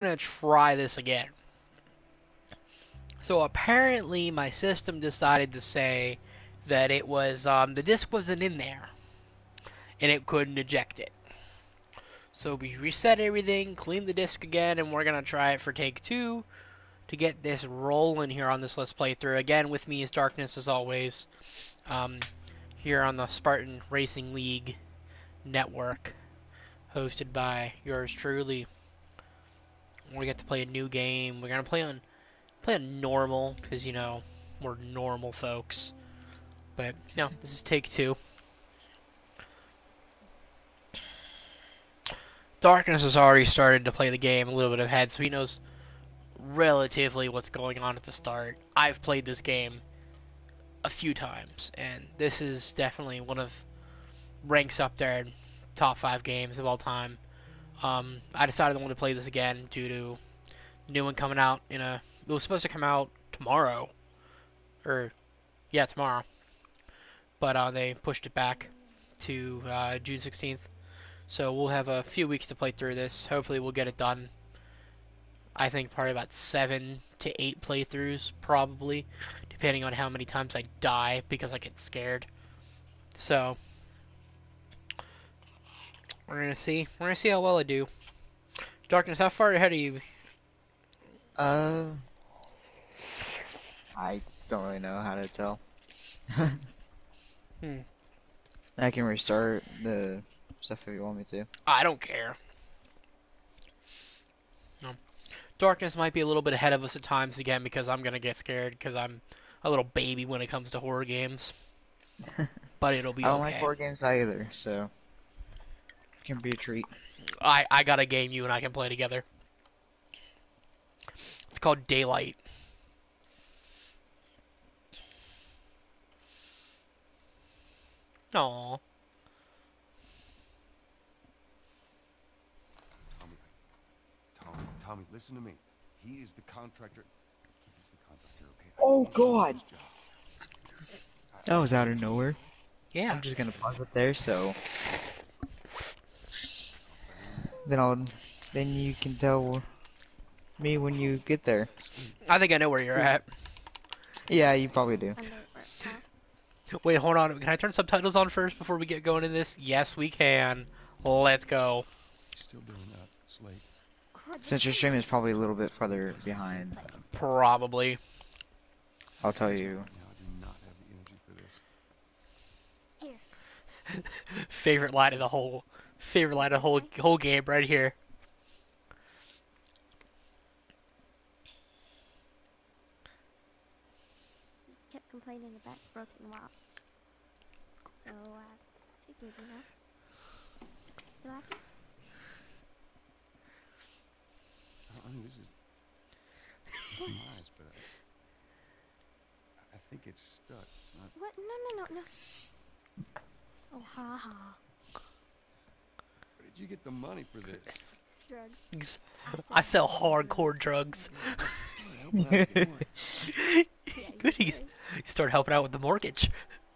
gonna try this again. So apparently my system decided to say that it was the disk wasn't in there and it couldn't eject it. So we reset everything, cleaned the disk again, and we're gonna try it for take 2 to get this rolling here on this Let's Playthrough. Again, with me is Darkness as always, here on the Spartan Racing League network, hosted by yours truly. We get to play a new game. We're gonna play on normal because we're normal folks. But no, this is take 2. Darkness has already started to play the game a little bit ahead, so he knows relatively what's going on at the start. I've played this game a few times, and this is definitely one of ranks up there in top 5 games of all time. I decided I wanted to play this again due to new one coming out it was supposed to come out tomorrow, tomorrow, but they pushed it back to June 16th. So we'll have a few weeks to play through this. Hopefully we'll get it done. I think probably about 7 to 8 playthroughs, probably, depending on how many times I die because I get scared. So we're gonna see. We're gonna see how well I do. Darkness, how far ahead are you? I don't really know how to tell. I can restart the stuff if you want me to. I don't care. No. Darkness might be a little bit ahead of us at times again because I'm gonna get scared because I'm a little baby when it comes to horror games. But it'll be okay. I don't like horror games either, so it can be a treat. I got a game you and I can play together. It's called Daylight. Aww. Tommy, listen to me. He is the contractor. He's the contractor, okay? Oh God! That was out of nowhere. Yeah. I'm just gonna pause it there, so then you can tell me when you get there. I think I know where you're at. Yeah, you probably do. Wait, hold on. Can I turn subtitles on first before we get going in this? Yes, we can. Let's go. Still doing that. It's late. Since your stream is probably a little bit further behind, Probably. I'll tell you. I do not have the energy for this. Favorite line of the whole game right here. Kept complaining about broken watch. So, figured, You like it? I mean, this is nice, but I think it's stuck. It's not. What? No. Oh, ha ha. Where did you get the money for this? Drugs. I sell hardcore drugs. Good, he started helping out with the mortgage.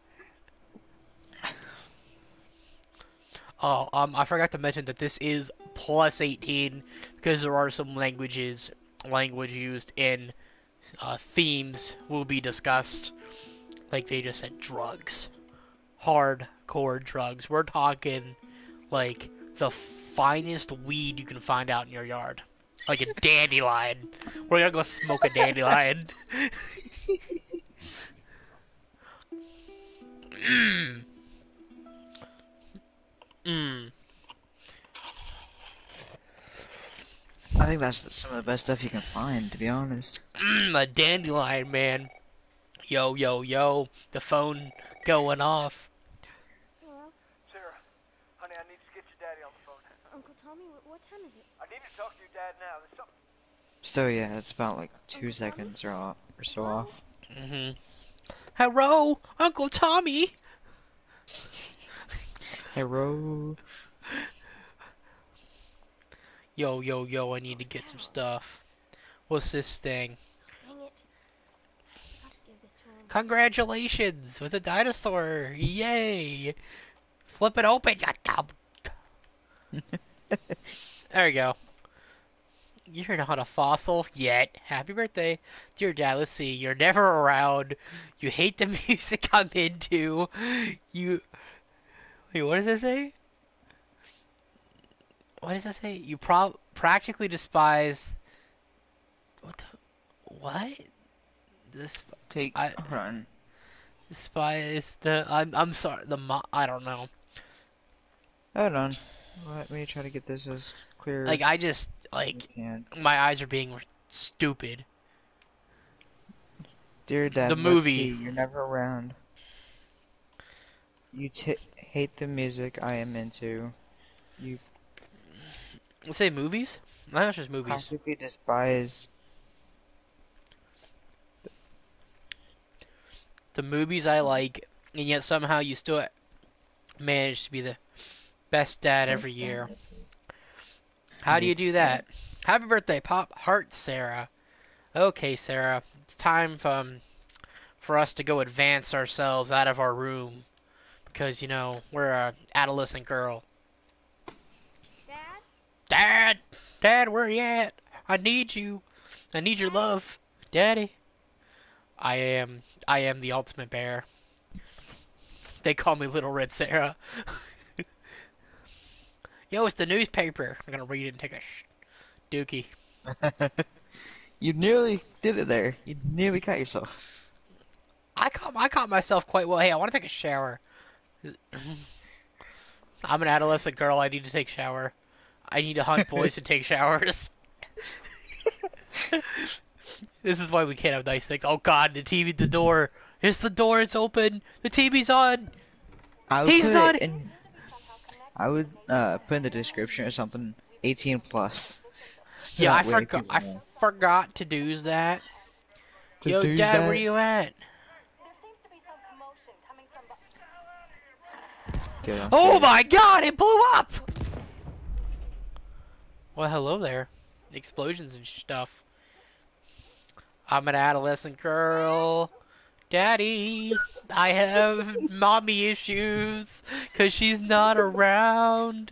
Oh, I forgot to mention that this is plus 18 because there are some language used in themes will be discussed. Like they just said, drugs, hardcore drugs. We're talking like the finest weed you can find out in your yard, like a dandelion. We're gonna go smoke a dandelion. I think that's some of the best stuff you can find, to be honest. A dandelion, man. Yo, the phone going off. Hello? Sarah, honey, I need to get your daddy on the phone. Uncle Tommy, what time is it? I need to talk to your dad now. There's something. So yeah, it's about like 2 seconds or so off. Hello, Uncle Tommy. Hello. Yo, I need to get some stuff. What's this thing? Dang it. I have to give this to him. Congratulations with a dinosaur. Yay. Flip it open, you dumb. There you go. You're not a fossil yet. Happy birthday. Dear Dad, let's see. You're never around. You hate the music I'm into. You... Wait, what does that say? What does that say? You practically despise... What the... What? This... Take. I Hold on. despise the... I'm sorry. I don't know. Hold on. Let me try to get this as clear Like, I just... as Like, I can. my eyes are being stupid. Dear Dad, The let's movie. see. You're never around. You hate the music I am into. You Let's say movies? I know it's just movies. practically despise. The movies I like, and yet somehow you still manage to be the best dad every year. How do you do that? Happy birthday, Pop Heart, Sarah. Okay, Sarah. It's time for us to go advance ourselves out of our room. Because, you know, we're a adolescent girl. Dad? Dad! Dad, where you at? I need you. I need your love. Daddy. I am the ultimate bear. They call me Little Red Sarah. Yo, it's the newspaper. I'm gonna read it and take a dookie. You nearly did it there. You nearly caught yourself. I caught myself quite well. Hey, I want to take a shower. I'm an adolescent girl. I need to take a shower. I need to hunt boys to take showers. This is why we can't have nice things. Oh God, the TV, the door. It's the door. It's open. The TV's on. He's not. I would put in the description or something 18 plus. So Yeah, that way people I know. forgot to do that. To Yo, do Dad, that? where you at? Get off Oh there. my God! It blew up. Well, hello there. Explosions and stuff. I'm an adolescent girl. Daddy, I have mommy issues because she's not around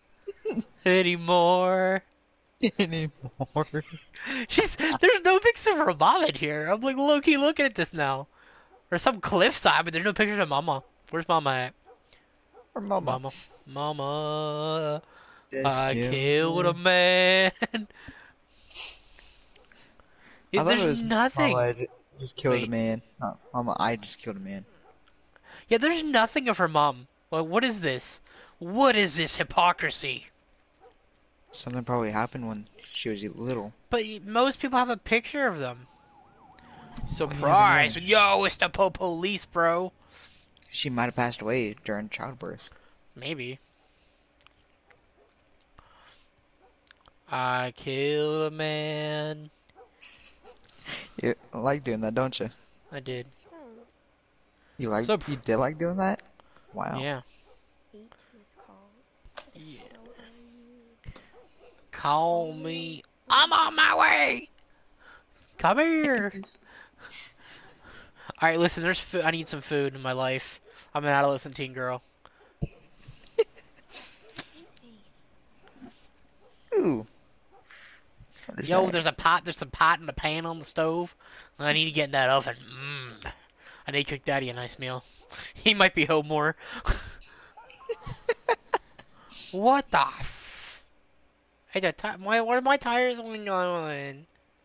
anymore. Anymore. There's no picture of her mom in here. I'm like low-key looking at this now. Or some cliffside, but there's no picture of Mama. Where's Mama at? Or mama. Mama. Mama. Just I kill killed a me. man. Yeah, I thought it there's was nothing. Mama just killed a Wait. man. Not Mama, I just killed a man. Yeah, there's nothing of her mom. Like, what is this? What is this hypocrisy? Something probably happened when she was little. But most people have a picture of them. You never Surprise! know. Yo, it's the police, bro. She might have passed away during childbirth. Maybe. I killed a man. You like doing that, don't you? I did. Oh, You did like doing that? Wow. Yeah. 8 missed calls. Yeah. How are you? Call me. I'm on my way. Come here. All right, listen. There's I need some food in my life. I'm an adolescent teen girl. Ooh. What is Yo, that? there's a pot. There's some pot and a pan on the stove. I need to get in that oven. I need to cook Daddy a nice meal. He might be home more. What the? Hey, what are my tires going on?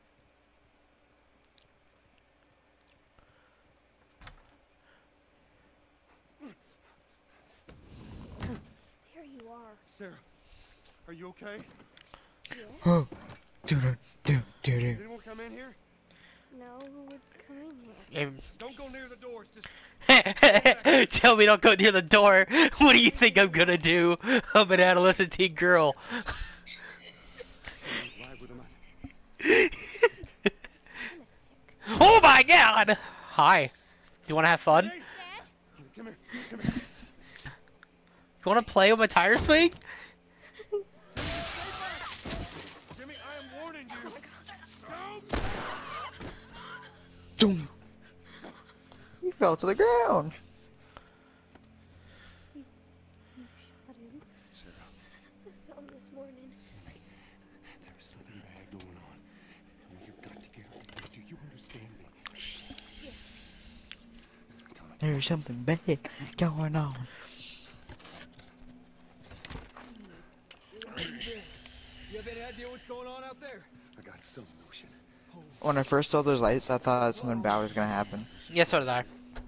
There you are. Sarah, are you okay? Yeah? Oh. Do. Did anyone come in here? No, who would come in here? Don't go near the doors. Just Tell me don't go near the door. What do you think I'm gonna do? I'm an adolescent teen girl. why would I? Kinda sick. Oh my God! Hi. Do you want to have fun? Hey, Dad? come here. Come here. You want to play with my tire swing? Jimmy, I am warning you. Don't. Doom. He fell to the ground. You shot him. Sarah, I saw him this morning. there was something bad going There's something bad going on. You have any idea what's going on out there? I got some notion. When I first saw those lights, I thought something bad was gonna happen. Yes, so did I.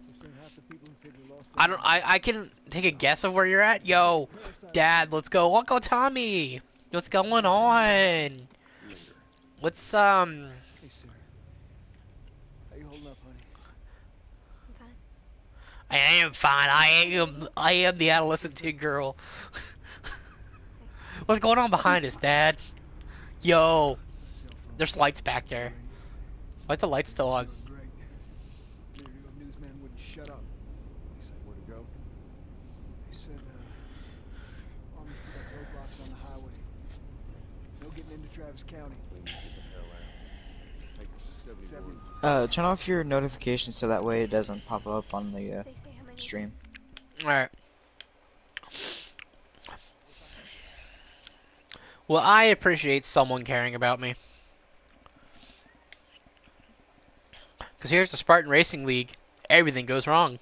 I can take a guess of where you're at. Yo, Dad, let's go. Uncle Tommy, what's going on? What's Hey, Sarah. How you holding up, honey? I'm fine. I am fine. I am the adolescent teen girl. What's going on behind us, Dad? Yo, there's lights back there. Why's the light still on? Great. New York newsman wouldn't shut up. He said where to go. He said, Army's put up roadblocks on the highway. No getting into Travis County. Turn off your notifications so that way it doesn't pop up on the They say how many? stream. Alright. Well, I appreciate someone caring about me. Because here's the Spartan Racing League. Everything goes wrong.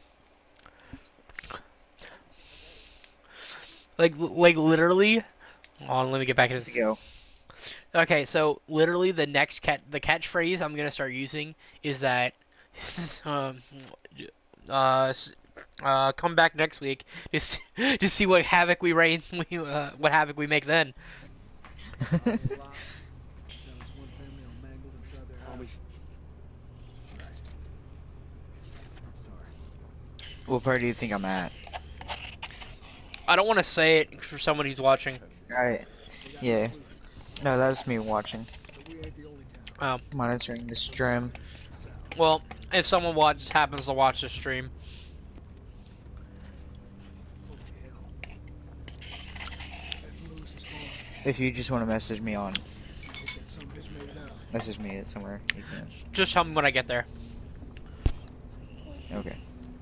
Like literally. Hold on, let me get back to Let's this. go. Okay, so literally the catchphrase I'm gonna start using is that, come back next week to see what havoc we rain, what havoc we make then. What part do you think I'm at? I don't want to say it for someone who's watching. Alright. Yeah. No, that's me watching. Oh, Monitoring the stream. well, if someone happens to watch the stream. If you just want to message me on... Message me at somewhere. You can. Just tell me when I get there. Okay.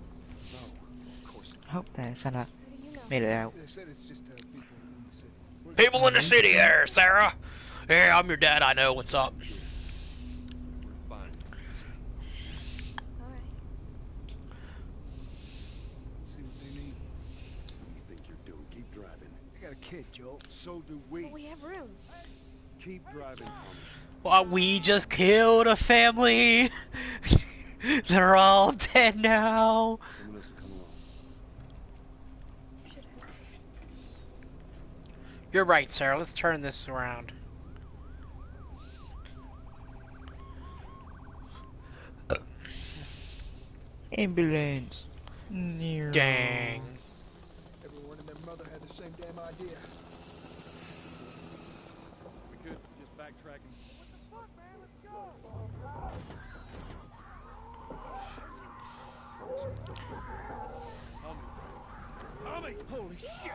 Hope that Sana How do you know? made it out. They said it's just people in the city. People in the city there, Sarah. Yeah, I'm your dad. I know what's up. Fine. All right. See what they need. What do you think you're doing? Keep driving. I got a kid, Joel. So do we. But we have room. Keep driving, Tommy. Well, we just killed a family. They're all dead now. Someone else will come along. Should have. You're right, Sarah. Let's turn this around. Ambulance. Dang. Everyone and their mother had the same damn idea. We could just backtracking. What the fuck, man? Let's go. Tommy! Holy shit!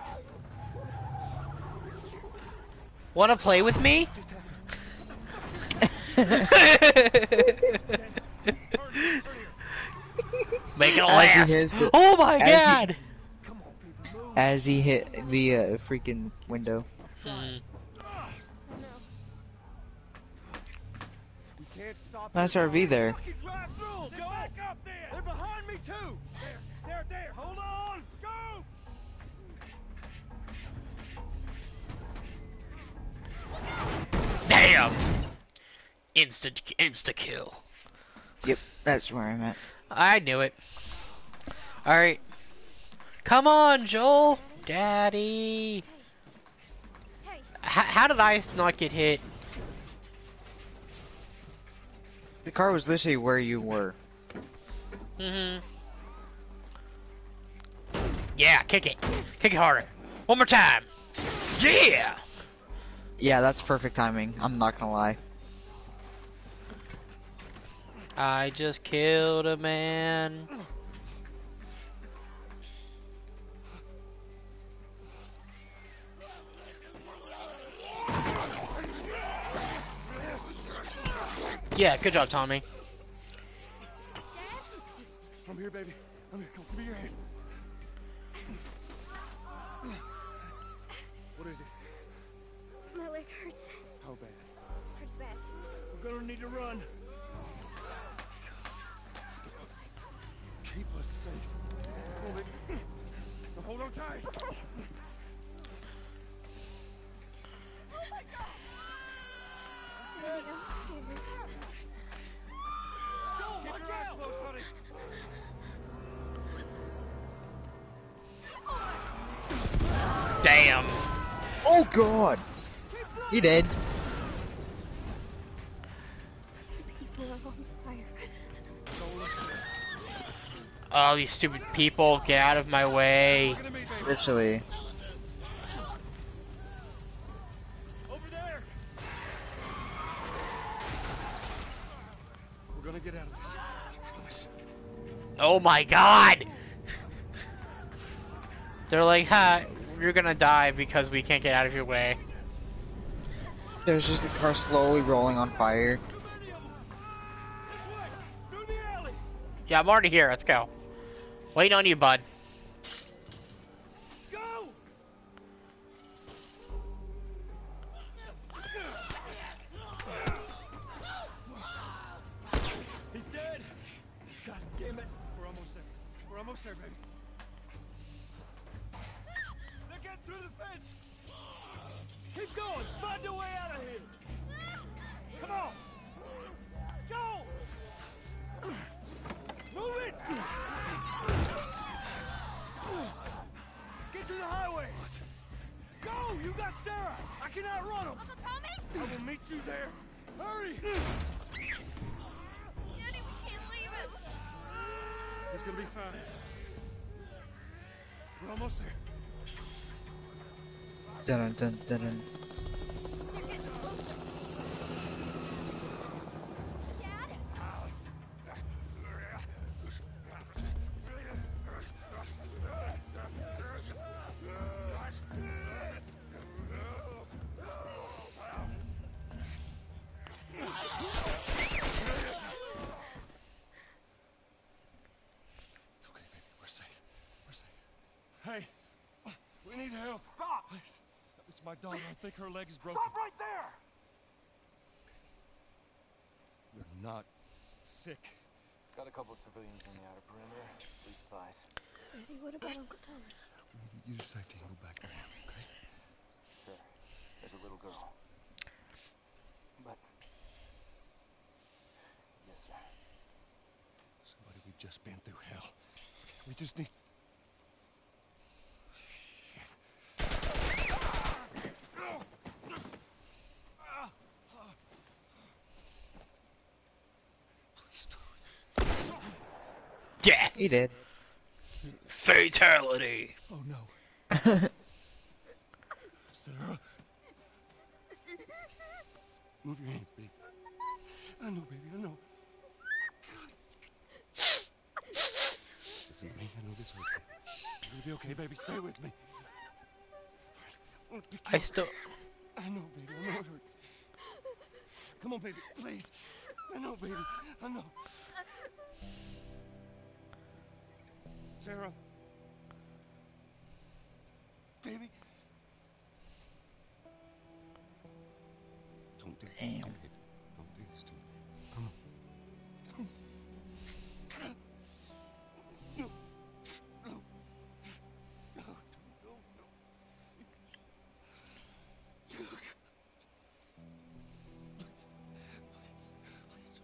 Wanna play with me? Make it a As he laugh. hits it- Oh my as he- god! Come on, people, move. As he hit the freaking window. Hmm. I know. We can't stop. Nice RV there. Fucking drive through 'em, Joel! Back up there! They're behind me too! There! Hold on! Go! Damn! Insta kill. Yep, that's where I'm at. I knew it. Alright. Come on, Joel! Daddy! Hey, How did I not get hit? The car was literally where you were. Mm-hmm. Yeah, kick it. Kick it harder. One more time. Yeah! Yeah, that's perfect timing. I'm not gonna lie. I just killed a man. Yeah, good job, Tommy. I'm here, baby. I'm here. Come, give me your hand. What is it? my leg hurts. How bad? Pretty bad. We're gonna need to run. Keep us safe. Move it. Now hold on tight. Keep your eyes closed, honey. Damn. Oh god! He dead. These people are on fire. Oh, these stupid people, get out of my way. Look at me, baby. Literally. Over there. We're gonna get out of this. I promise. Oh my god! They're like, ha, you're gonna die because we can't get out of your way. There's just a car slowly rolling on fire. This way. Through the alley. Yeah, I'm already here, let's go. Waiting on you, bud. Go. He's dead. God damn it. We're almost there. We're almost there, baby. They're getting through the fence. Keep going. Find a way out of here. Come on. Go. Move it. Get to the highway. Go. You got Sarah. I can outrun him. Uncle Tommy? I will meet you there. Hurry. Daddy, we can't leave him. It's gonna be fine. We're almost there. Dun dun dun dun. They're getting closer. Dad? It's okay, baby. We're safe. We're safe. Hey, we need help. Stop! Please. It's my daughter. I think her leg is broken. Stop right there! You're not sick. Got a couple of civilians on the outer perimeter. Please advise. Daddy, what about Uncle Tommy? We need to get you to safety and go back to him, okay? Sir, there's a little girl. But... Yes, sir. Somebody, we've just been through hell. We just need... Please don't. Death! He did. Fatality! Oh no. Sarah. Move your hands, baby. I know, baby, I know. Listen to me, I know this hurts you. You're gonna be okay, baby. Stay with me. I still... I know, baby, I know it hurts. Come on, baby, please. I know, baby, I know. Sarah. Baby. Don't do this. Damn. Don't do this to me. Come on. No. No. No. No. No. Please. Please. Please.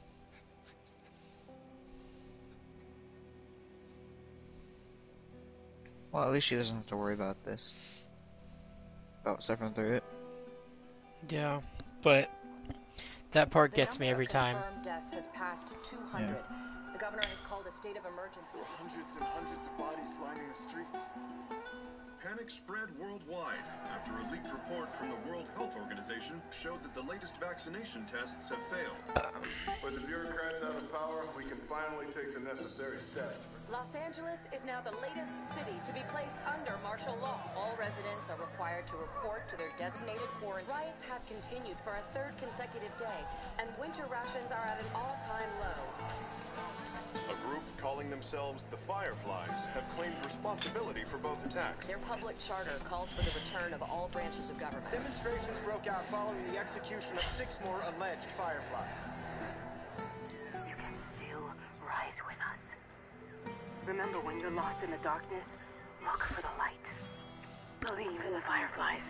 Well, at least she doesn't have to worry about this. About suffering through it. Yeah, but that part The gets me number every of time. confirmed deaths has passed 200. Yeah. The governor has called a state of emergency. Hundreds and hundreds of bodies lining the streets. Panic spread worldwide after a leaked report from the World Health Organization showed that the latest vaccination tests have failed. With the bureaucrats out of power, we can finally take the necessary steps. Los Angeles is now the latest city to be placed under martial law. All residents are required to report to their designated quarantine. Riots have continued for a third consecutive day, and winter rations are at an all-time low. A group calling themselves the Fireflies have claimed responsibility for both attacks. Their public charter calls for the return of all branches of government. Demonstrations broke out following the execution of 6 more alleged Fireflies. You can still rise with us. Remember, when you're lost in the darkness, look for the light. Believe in the fireflies.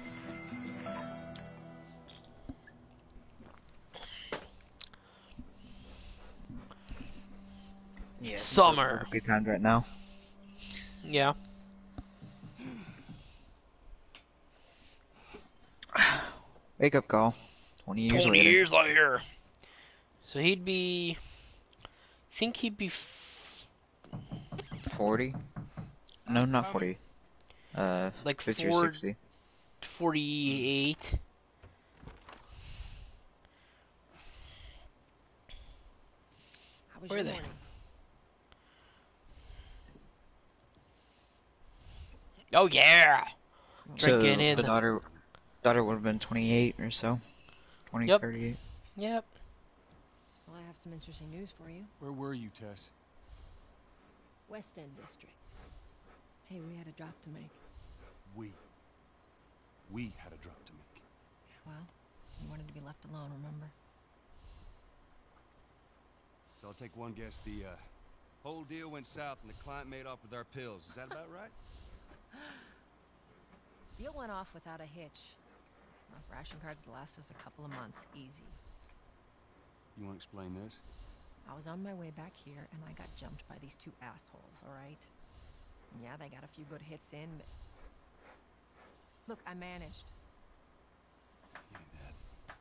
Yeah. Summer. Good times right now. Yeah. Wake up call. 20 years 20 later. years later. So he'd be... I think he'd be... 40? No, not 40. Like 50 or 60. 48. How was Where are your they? morning? Oh yeah! So Drinking in the daughter would have been 28 or so. 20, Yep. 38. Yep. Well, I have some interesting news for you. Where were you, Tess? West End District. Hey, we had a drop to make. We had a drop to make. Well, you wanted to be left alone, remember? So I'll take one guess. The whole deal went south and the client made off with our pills. Is that about right? Deal went off without a hitch. Enough ration cards to last us a couple of months, easy. You want to explain this? I was on my way back here, and I got jumped by these two assholes, all right? Yeah, they got a few good hits in, but... Look, I managed. Give me that.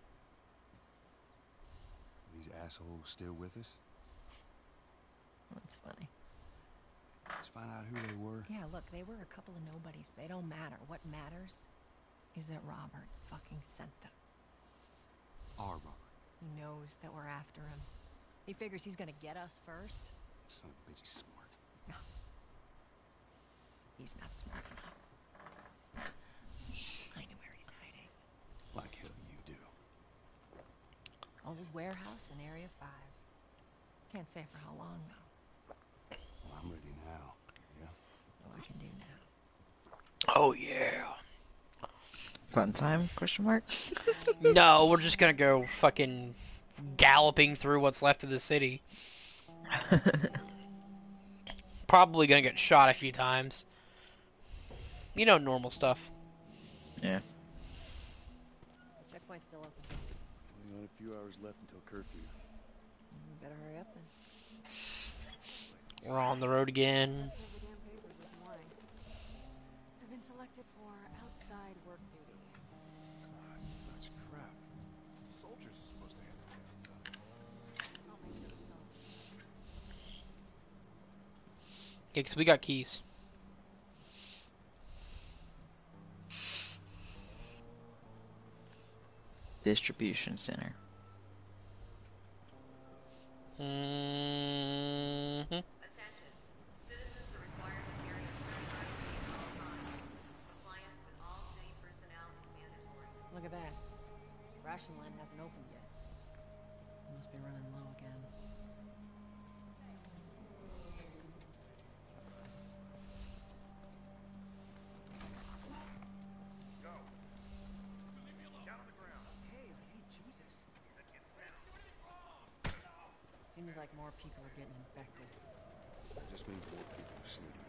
Are these assholes still with us? That's funny. Let's find out who they were. Yeah, look, they were a couple of nobodies. They don't matter. What matters is that Robert fucking sent them. Our Robert. He knows that we're after him. He figures he's gonna get us first. Son of a bitch, he's smart. No. He's not smart enough. I know where he's hiding. Like hell you do. Old warehouse in Area 5. Can't say for how long, though. Well, I'm ready now. Yeah? All I can do now. Oh yeah. Fun time? Question mark. No, we're just gonna go fucking galloping through what's left of the city. Probably gonna get shot a few times. You know, normal stuff. Yeah. Checkpoint's still open. Only got a few hours left until curfew. We better hurry up then. We're on the road again. Every damn paper this morning. I've been selected for outside work duty. That's such crap. Soldiers are supposed to handle the outside. I'll make sure so. Yeah, 'cause we got keys. Distribution center. Mm-hmm. Attention. Citizens are required to carry a certified ID at all times. Compliance with all city personnel is mandatory. Look at that. Ration line hasn't opened yet. Must be running low again. Seems like more people are getting infected. That just means more people are sleeping.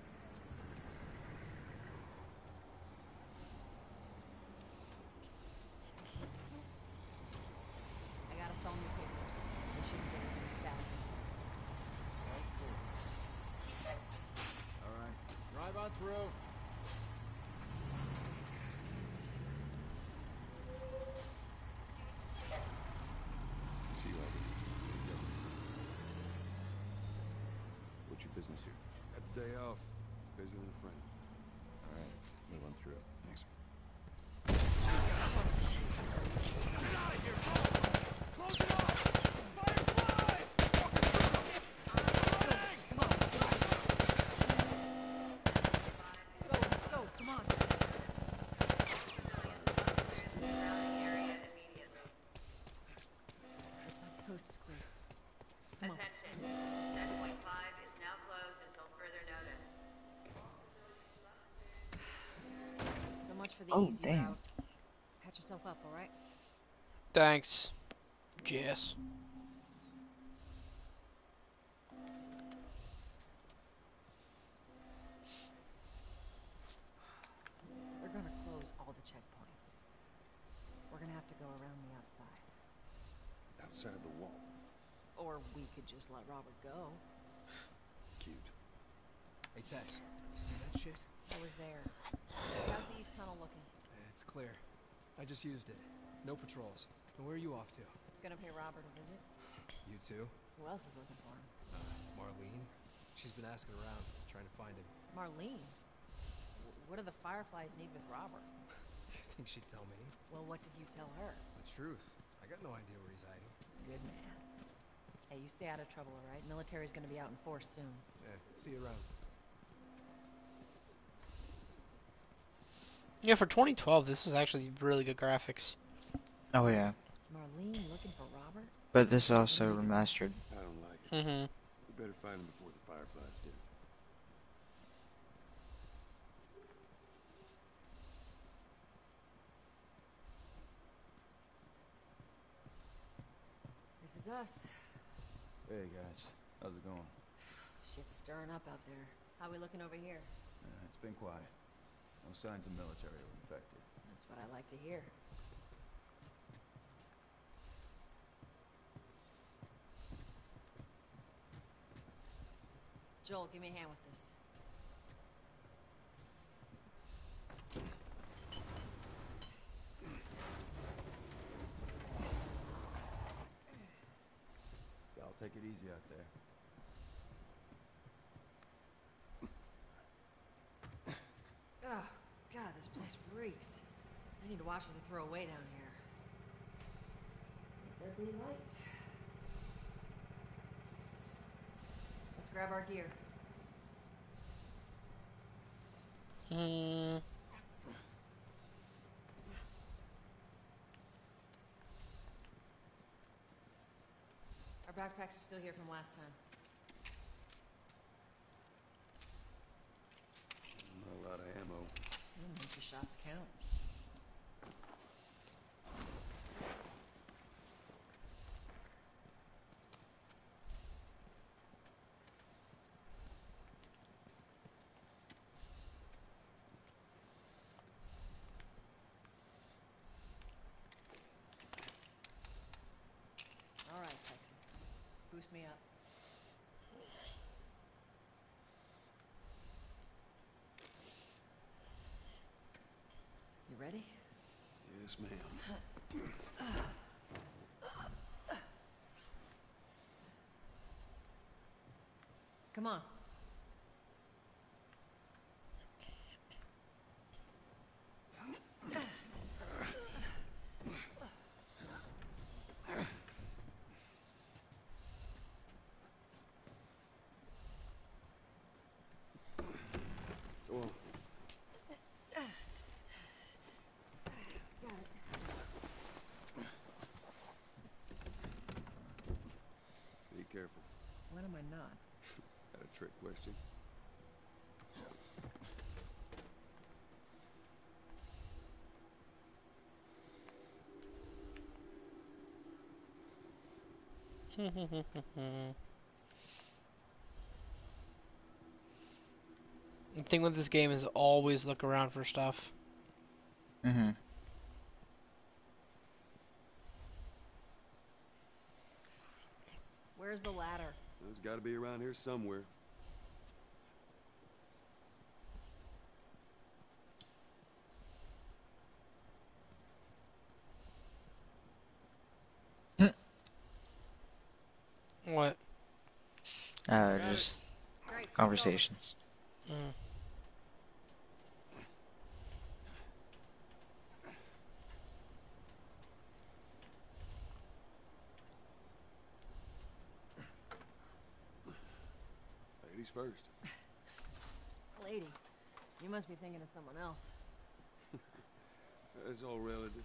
I got us all new papers. They shouldn't get as many static. All right. Drive on through. See you later. What's your business here? Got the day off. Visiting a friend. All right, move on through. Thanks. Let's go, come on. Looks like the coast is clear. Come on. Attention. Checkpoint 5 is now closed until further notice. So much for the Oh, easy damn. route. Patch yourself up, all right? Thanks, Jess. go around the outside. Outside the wall. Or we could just let Robert go. Cute. Hey, Tex, you see that shit? I was there. How's the east tunnel looking? It's clear. I just used it. No patrols. And where are you off to? Gonna pay Robert a visit? You too? Who else is looking for him? Marlene? She's been asking around, trying to find him. Marlene? What do the Fireflies need with Robert? You think she'd tell me? Well, what did you tell her? The truth. I got no idea where he's hiding. Good man. Hey, you stay out of trouble, all right? Military's gonna be out in force soon. Yeah, see you around. Yeah, for 2012, this is actually really good graphics. Oh yeah, Marlene looking for Robert? but this is also remastered. I don't like it. Mm-hmm. We better find him before the Fireflies do. This is us. Hey guys, how's it going? Shit's stirring up out there. How we looking over here? It's been quiet. No signs of military or infected. That's what I like to hear. Joel, give me a hand with this. Y'all take it easy out there. Oh, God, this place reeks. I need to watch what they throw away down here. Let there be light. Let's grab our gear. Mm. Our backpacks are still here from last time. Not a lot of ammo. Make your shots count. All right, Texas. Boost me up. You ready? Yes, ma'am. Come on. Go on. Be careful. When am I not? Got a trick question? The thing with this game is always look around for stuff. Mm-hmm. Where's the ladder? It's got to be around here somewhere. What? Just Great. conversations. Mm. Ladies first. Lady, you must be thinking of someone else. That's all relative.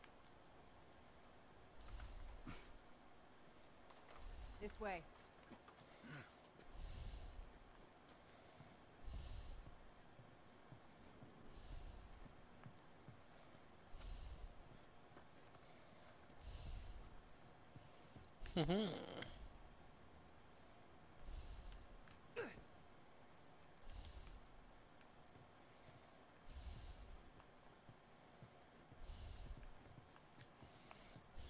This way. Mhm.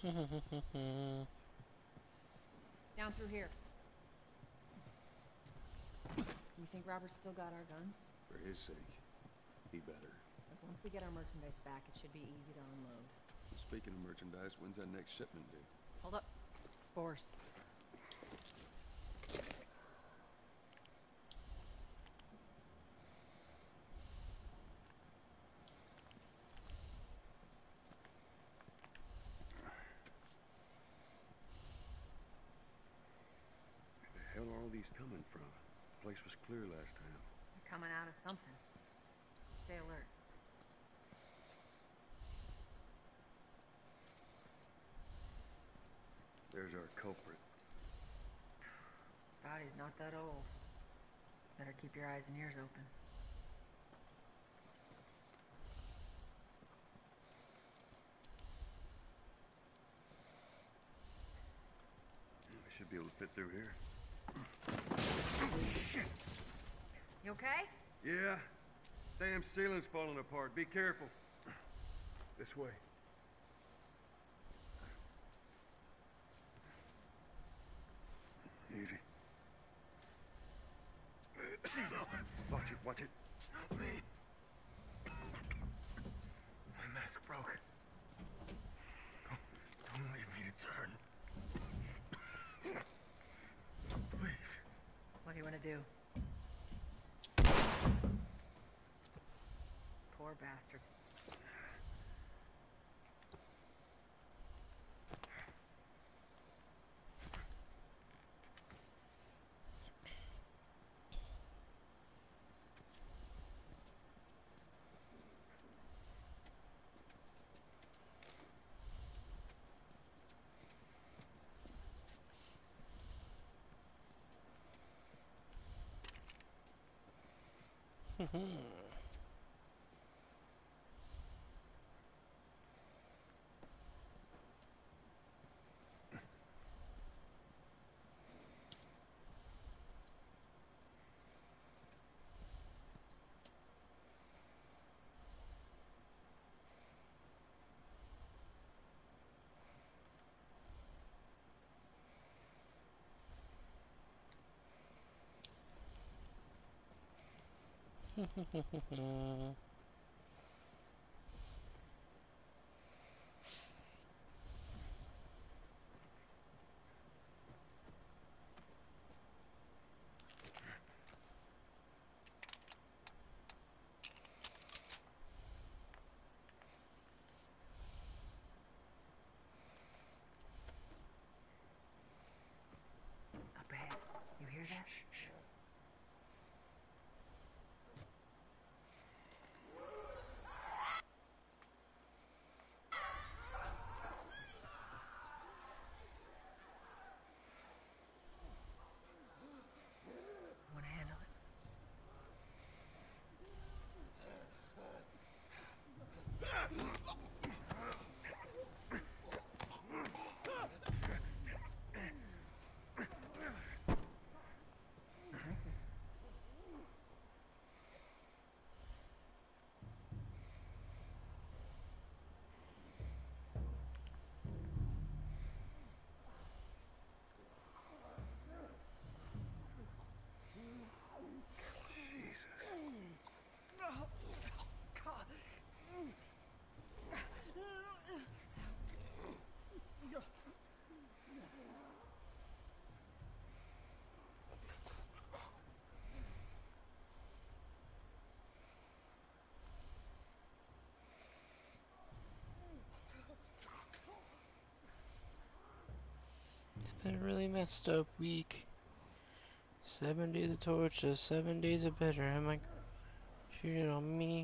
Down through here. You think Robert's still got our guns? For his sake, he better. Look, once we get our merchandise back, it should be easy to unload. Speaking of merchandise, when's that next shipment due? Hold up. Spores. Where the hell are all these coming from? The place was clear last time. They're coming out of something. Stay alert. There's our culprit. God, he's not that old. Better keep your eyes and ears open. I should be able to fit through here. You okay? Yeah. Damn ceiling's falling apart. Be careful. This way. Easy. Watch it, watch it. Help me. My mask broke. Don't leave me to turn. Please. What do you want to do? Poor bastard. Up ahead. You hear that? Shh. I want to handle it. It's been a really messed up week. 7 days of torture, 7 days of better. Am I shooting on me?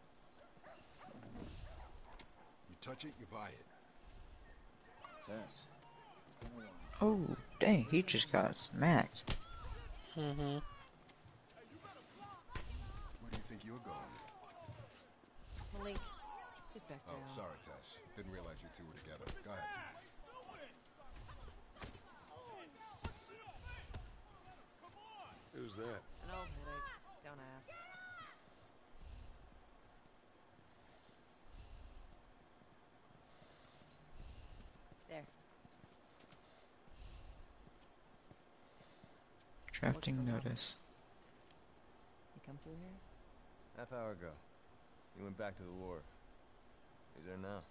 touch it, you buy it. Tess. Oh, dang, he just got smacked. Mm-hmm. Where do you think you're going? Malik, sit back down. Oh, sorry, Tess. Didn't realize you two were together. Go ahead. Who's that? An old headache. Don't ask. There. Drafting notice. You come through here? Half hour ago. He went back to the wharf. He's there now.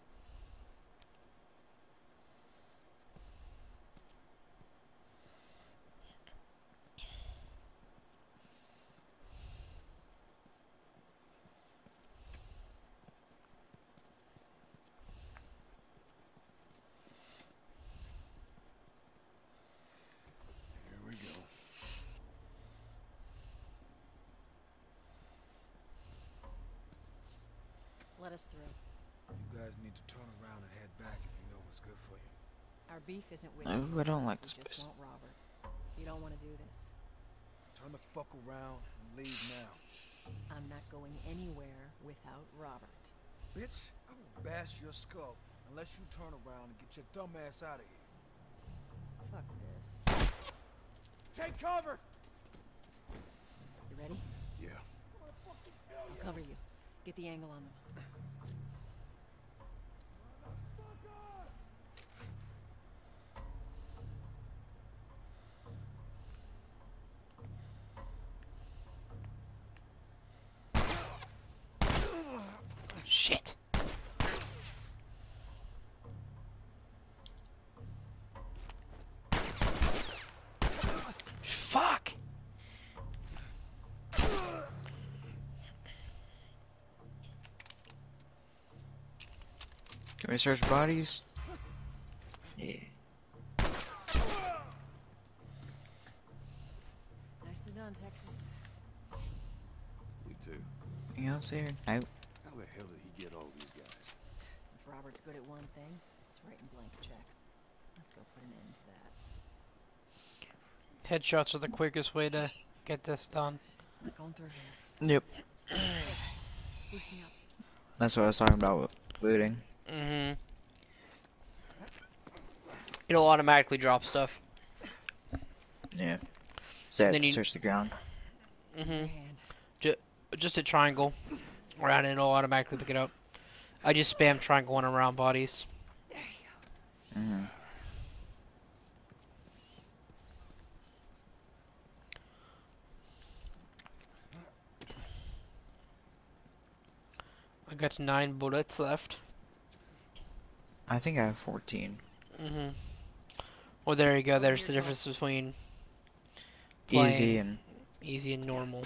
Here we go. Let us through. You guys need to turn around and head back if you know what's good for you. Our beef isn't with Oh, you. I don't like We this just place. want Robert. You don't want to do this. Turn the fuck around and leave now. I'm not going anywhere without Robert. Bitch, I will bash your skull unless you turn around and get your dumb ass out of here. Fuck this. Take cover! You ready? Yeah. I'll cover you. Get the angle on them. Shit. Fuck. Can we search bodies? Yeah. Nicely done, Texas. You too. Anything else here? No. How the hell did he get all these guys? If Robert's good at one thing, it's writing blank checks. Let's go put an end to that. Headshots are the quickest way to get this done. Going through here. Yep. Boost me up. That's what I was talking about with looting. Mm-hmm. It'll automatically drop stuff. Yeah. So I have Then to you- search the ground. Mm-hmm. Just a triangle around it, it'll automatically pick it up. I just spam triangle one around bodies. Mm-hmm. I got 9 bullets left. I think I have 14. Mm-hmm. Well, there you go. There's the difference between Easy playing and easy and normal.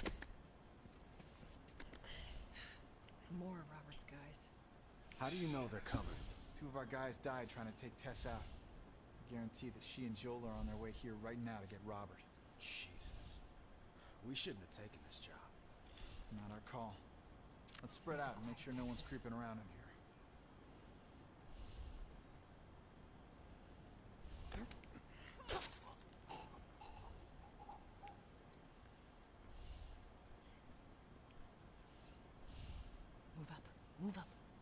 More of Robert's guys. How do you know they're coming? 2 of our guys died trying to take Tess out. I guarantee that she and Joel are on their way here right now to get Robert. Jesus. We shouldn't have taken this job. Not our call. Let's spread out and make sure no one's creeping around in here. Move up. Move up.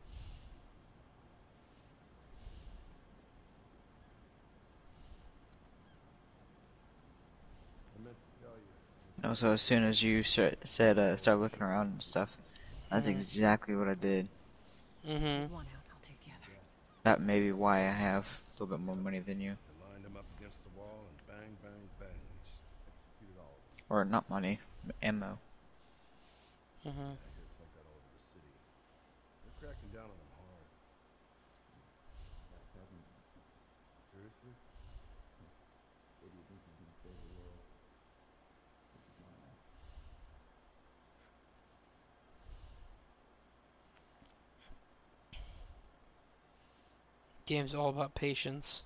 no, so as soon as you said start looking around and stuff, that's exactly what I did. Mm-hmm. One out. I'll take the other. That may be why I have a little bit more money than you. They lined him up against the wall and bang, bang, bang. He just executed all of them. Or not money, ammo. Mm-hmm. It's like that all over the city. They're cracking down on them hard. Seriously? What do you think you can save the world? Game's all about patience.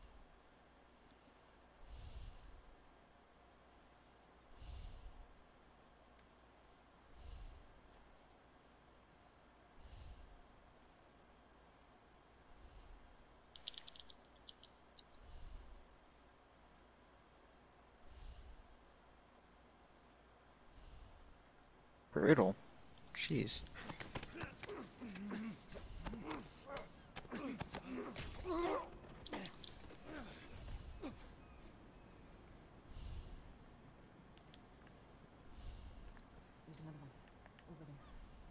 Brutal. Jeez. There's another one. Over there.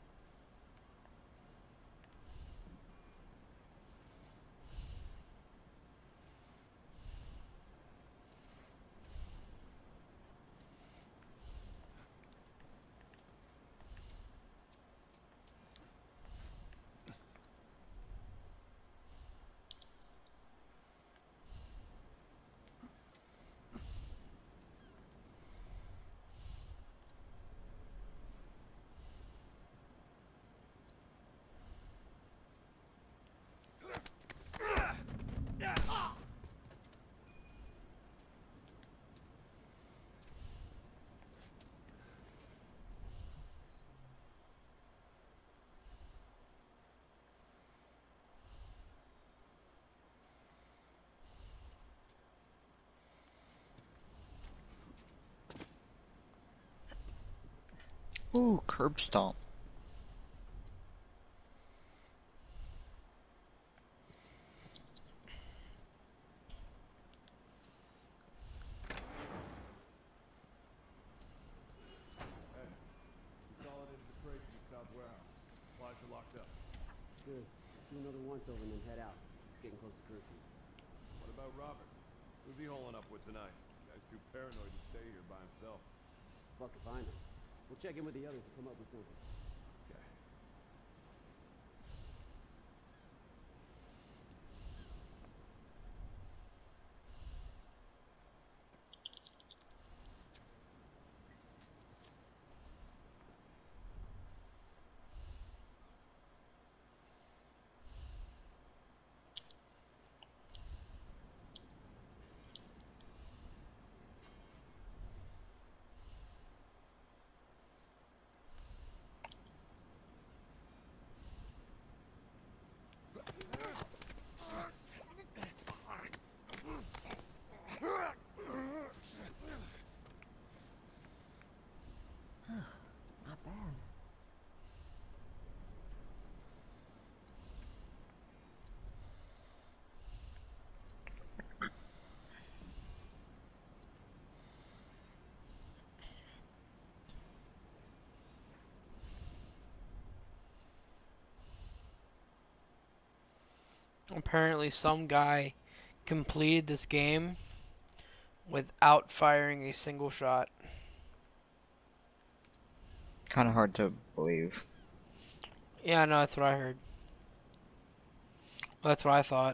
Ooh, curb stomp. Consolidated the crates in the south warehouse. Supplies are locked up. Good. Do another once over and then head out. It's getting close to curfew. What about Robert? Who's he holing up with tonight? Guy's too paranoid to stay here by himself. Fuck if I know. We'll check in with the others and come up with something. Okay. Not bad. Apparently some guy completed this game without firing a single shot. Kind of hard to believe. Yeah, no, that's what I heard. That's what I thought.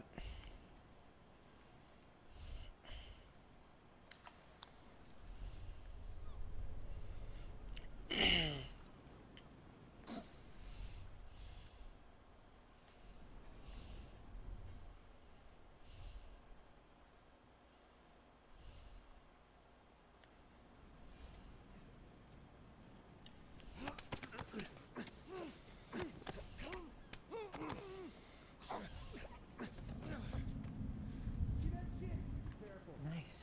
Nice.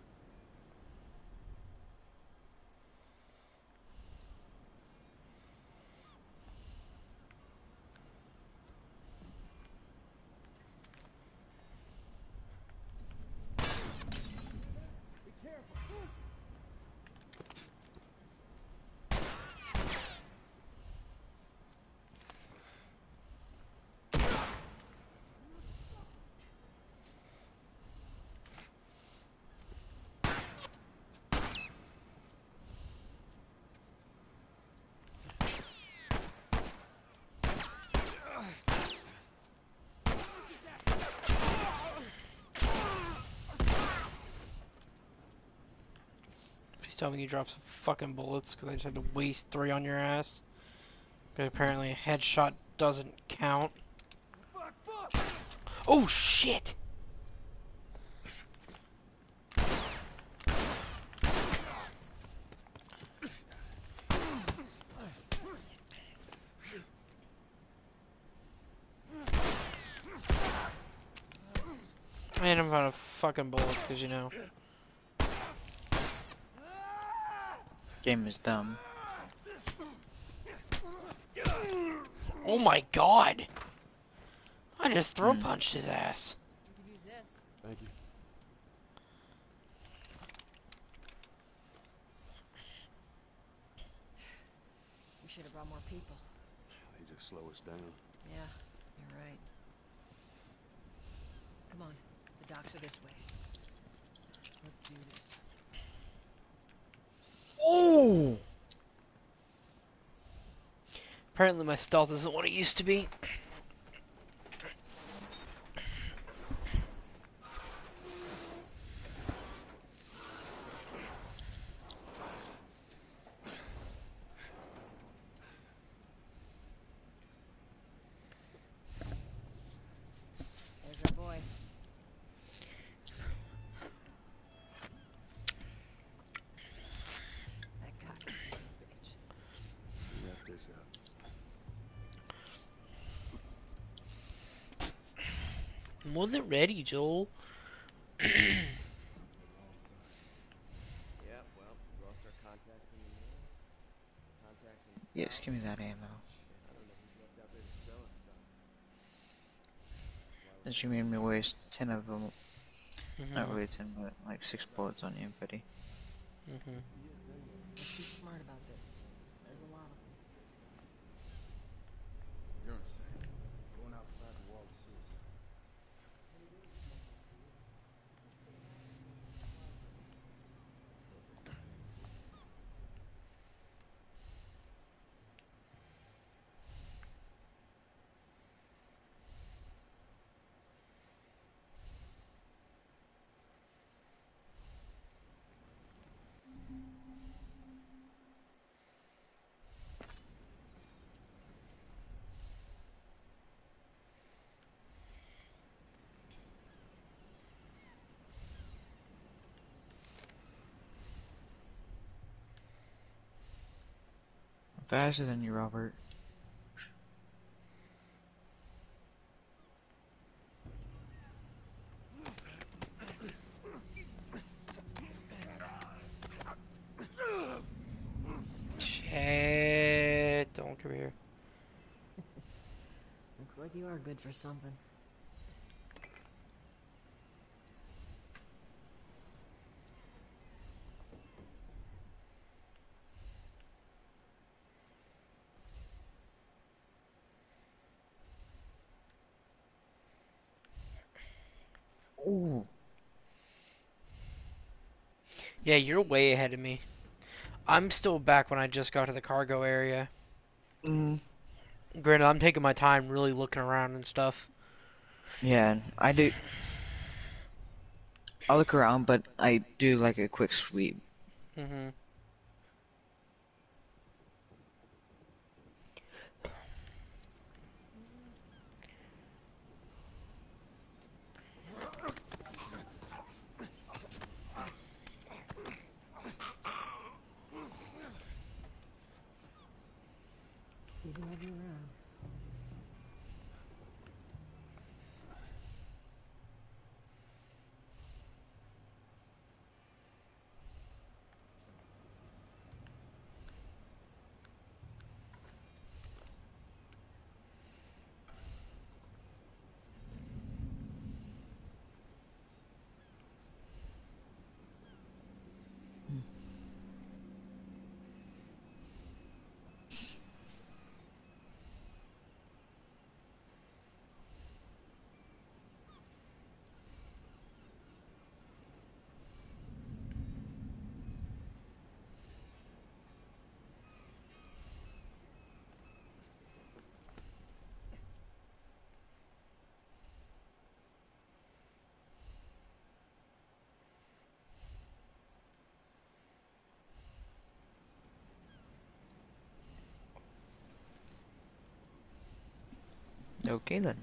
Please tell me you dropped some fucking bullets, because I just had to waste 3 on your ass. Because apparently a headshot doesn't count. Oh shit! Man, I'm out of fucking bullets, because you know. Game is dumb. Oh my god! I just throw Hmm. punched his ass. You could use this. Thank you. We should have brought more people. They just slow us down. Yeah, you're right. Come on, the docks are this way. Let's do this. Oh! Apparently my stealth isn't what it used to be. There's our boy. That cocky son of a bitch. Let's wrap this up. I'm more than ready, Joel. Yeah, well, we lost our contacts in the north. Contacts in the Yes, south. give me that ammo. I don't know who's left out there to sell us stuff. That you made me waste 10 of them. Not Mhm. really 10, but like 6 bullets on you, buddy. Mhm. Let's be smart about this. There's a lot of them. You're insane. Going outside the wall is suicide. I'm faster than you, Robert. Shit, don't come here. Looks like you are good for something. Ooh. Yeah, you're way ahead of me. I'm still back when I just got to the cargo area. Mm. Granted, I'm taking my time really looking around and stuff. Yeah, I do. I look around, but I do like a quick sweep. Mm-hmm. Good to have you around. Okay then.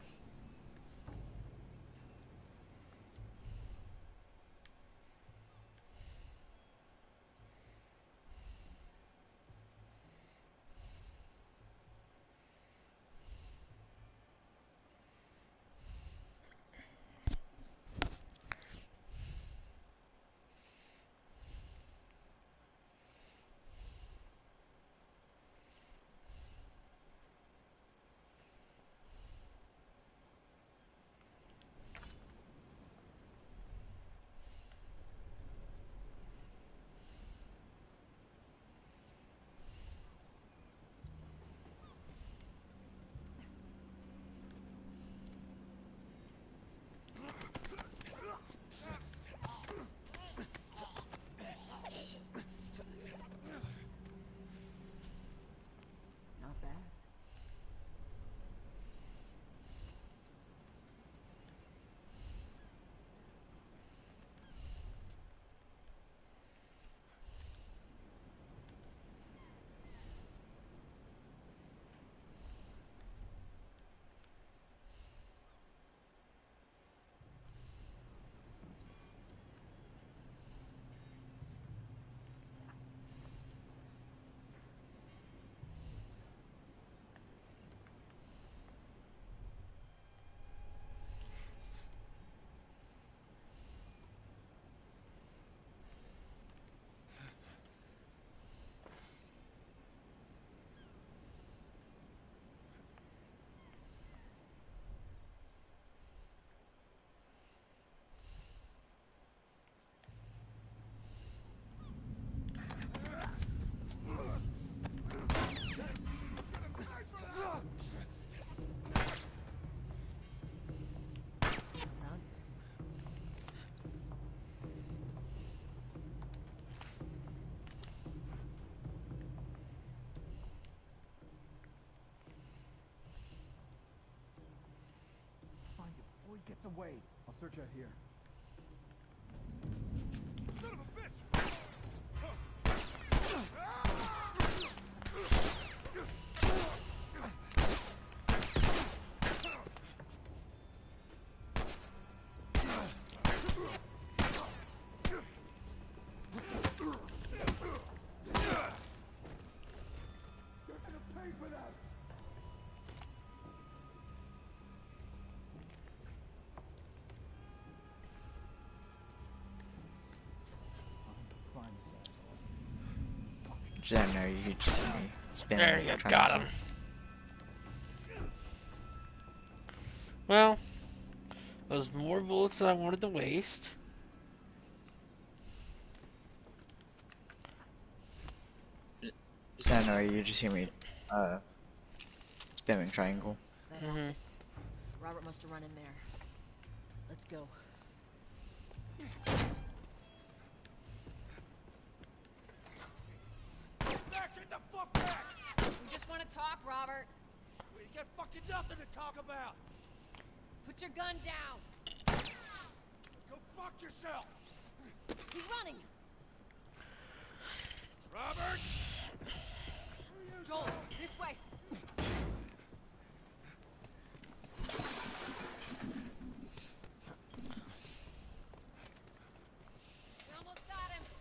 Get some weight. I'll search out here. Son of a bitch! Down there, you could just see me spinning. There you trying got to- him. Well, those more bullets than I wanted to waste. Down there, you just hear me spinning triangle. That office. Robert must have run in there. Let's go. Back, get the fuck back! We just want to talk, Robert. We got fucking nothing to talk about. Put your gun down. Go fuck yourself. He's running. Robert! Joel, this way. We almost got him.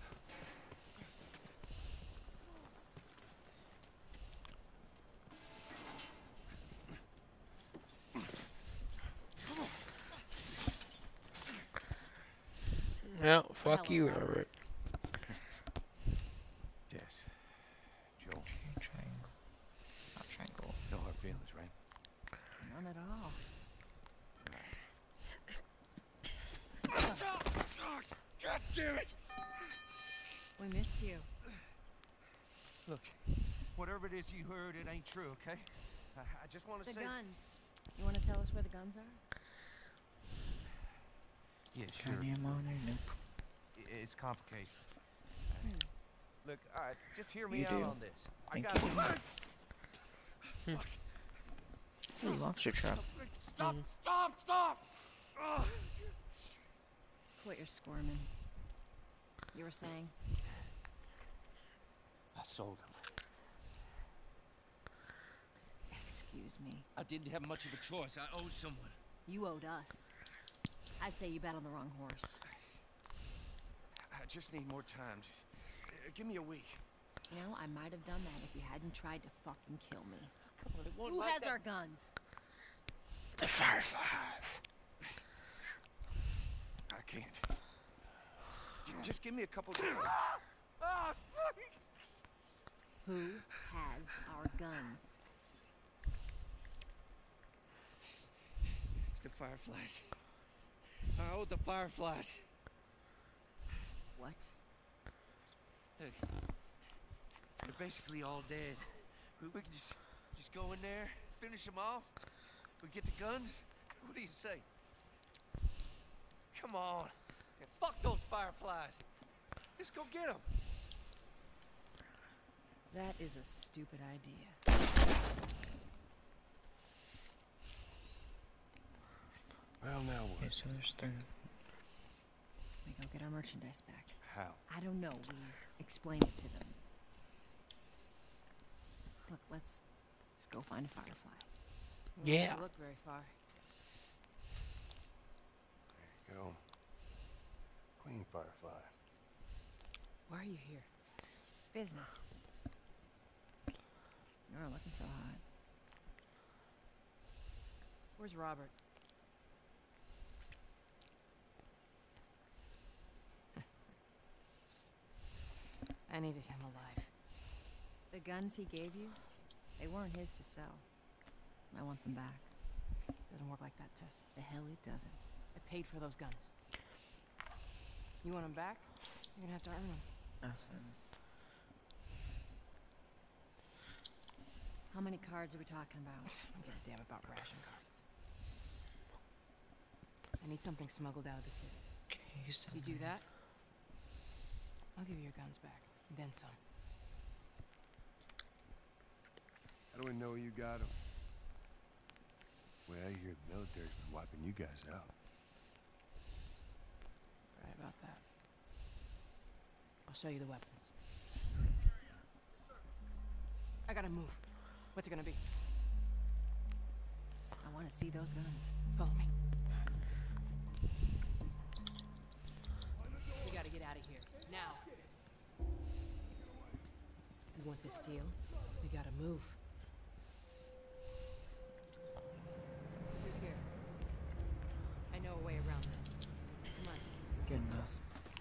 No, fuck you, Robert. Yes. Joel. Triangle. Not triangle. No hard feelings, right? None at all. God damn it! We missed you. Look, whatever it is you heard, it ain't true, okay? I just want to The say... guns. You want to tell us where the guns are? Yeah, sure. It's complicated. Look, all right, just hear me You out do. on this. I Thank got you. Ooh, lobster trap. Stop! Stop! Stop! Ugh. Quit your squirming. You were saying? I sold him. Excuse me. I didn't have much of a choice. I owed someone. You owed us. I'd say you bet on the wrong horse. I just need more time. Just, give me a week. You know, I might have done that if you hadn't tried to fucking kill me. Come on, it won't Who like has that. our guns? The Fireflies. I can't. Just give me a couple days. Who has our guns? It's the Fireflies. I owed the Fireflies. What? Look, they're basically all dead. We can just go in there, finish them off. We get the guns. What do you say? Come on. Yeah, fuck those Fireflies. Let's go get them. That is a stupid idea. Well, now what? Okay, so there's 3. We go get our merchandise back. How? I don't know. We explain it to them. Look, let's go find a Firefly. We don't have to look very far. There you go. Queen Firefly. Why are you here? Business. You're not looking so hot. Where's Robert? I needed him alive. The guns he gave you, they weren't his to sell. I want them back. Doesn't work like that, Tess. The hell it doesn't. I paid for those guns. You want them back? You're gonna have to earn them. Nothing. How many cards are we talking about? I don't give a damn about ration cards. I need something smuggled out of the city. Okay, If you do that, I'll give you your guns back. And then some. How do we know you got him? Way I hear the military's been wiping you guys out. Right about that. I'll show you the weapons. I gotta move. What's it gonna be? I want to see those guns. Follow me. We gotta get out of here. Now. You want this deal? We gotta move. Through here. I know a way around this. Come on. Good enough.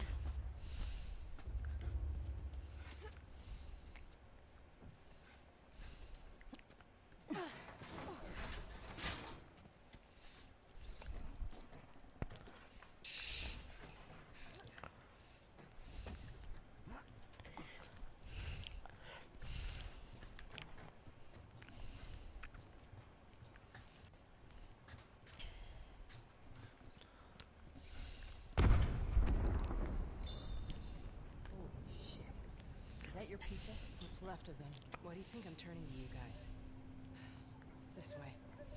Is that your people? What's left of them? Why do you think I'm turning to you guys? This way.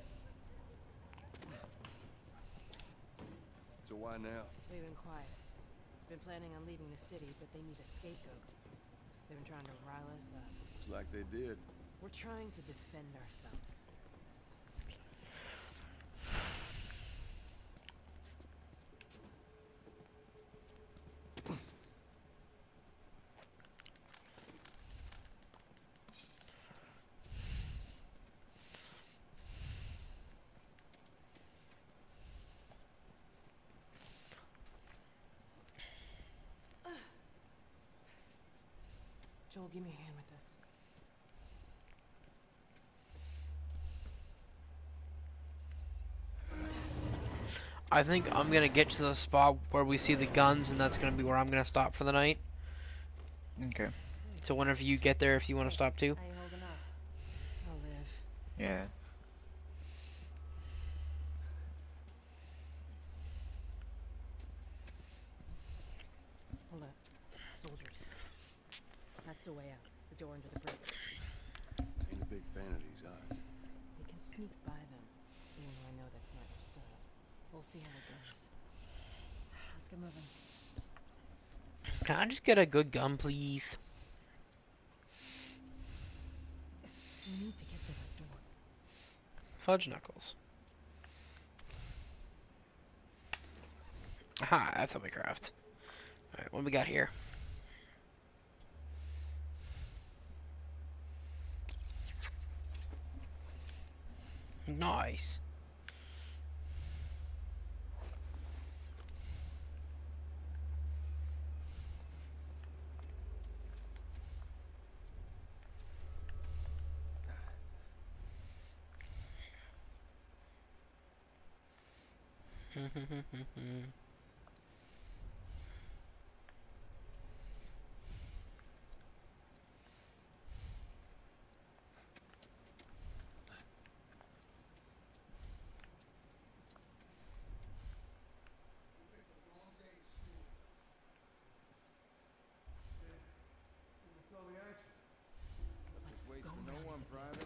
So why now? We've been quiet. Been planning on leaving the city, but they need a scapegoat. They've been trying to rile us up. It's like they did. We're trying to defend ourselves. Joel, give me a hand with this. I think I'm gonna get to the spot where we see the guns, and that's gonna be where I'm gonna stop for the night. Okay. So whenever you get there, if you want to stop too. How you holding up? I'll live. Yeah. Hold up. Soldiers. That's the way out. The door into the bridge. Ain't a big fan of these eyes. We can sneak by them, even though I know that's not your style. We'll see how it goes. Let's get moving. Can I just get a good gun, please? We need to get to that door. Fudge knuckles. Aha, that's how we craft. Alright, what we got here? Nice. This waits for no one, Private.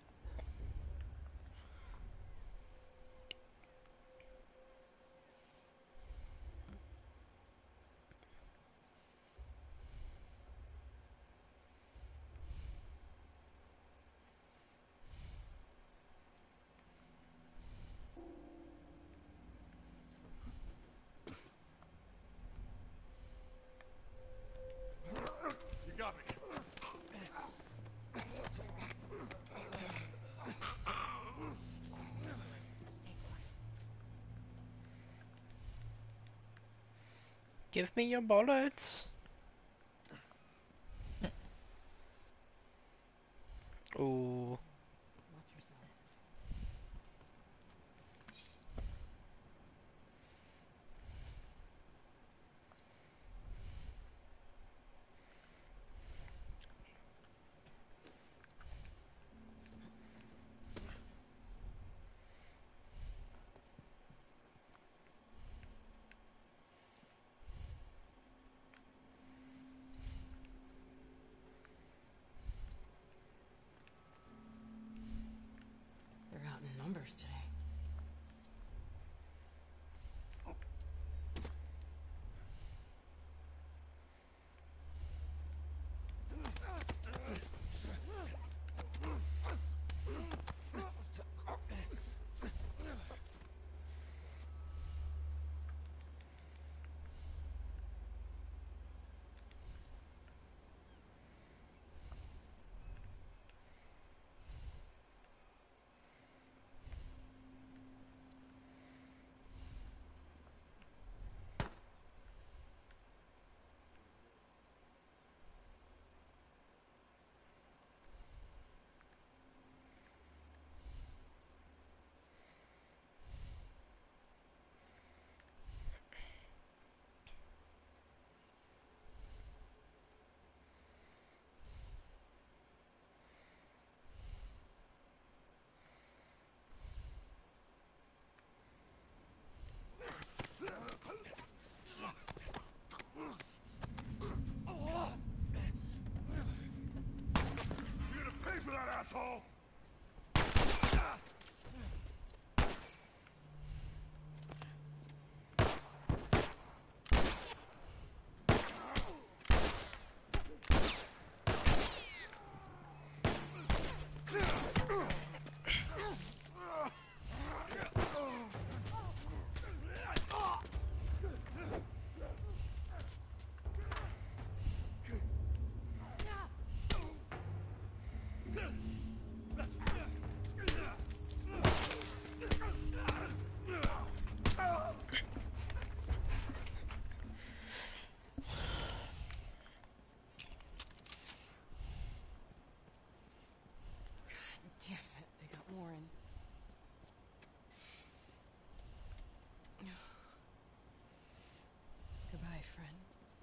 You got me. Give me your bullets. Ooh. They're out in numbers today.